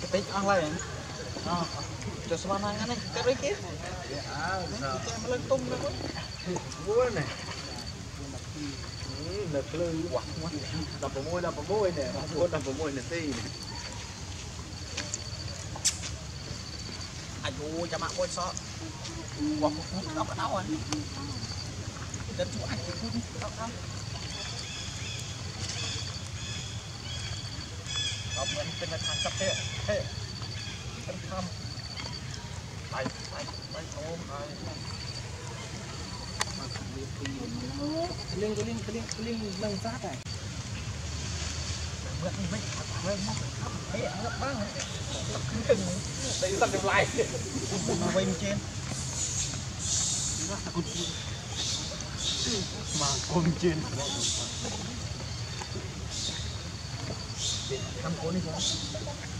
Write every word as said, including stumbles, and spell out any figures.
tích ăn lại cho sao này này cái đấy kia cái mà lên tung nữa búa này nực lư quặt quá đập vào môi đập vào môi nè đập vào môi nè ti anh u cho bạn môi sọ quặt phút đâu có đâu anh đến chỗ anh thì phút đâu đâuเอาเหมือนเป็นทางกระเพาะเฮ้เป็นคำไปไปไปโอ้ไปลิงก็ลิงก็ลิงก็ลิงเรื่องซัดอ่ะเหมือนไม่เรื่องมากเฮ้ยเอาบ้างขึ้นตีสักเดียวไล่มาเวงเจนมาคมเจนทำโคนนี่ผม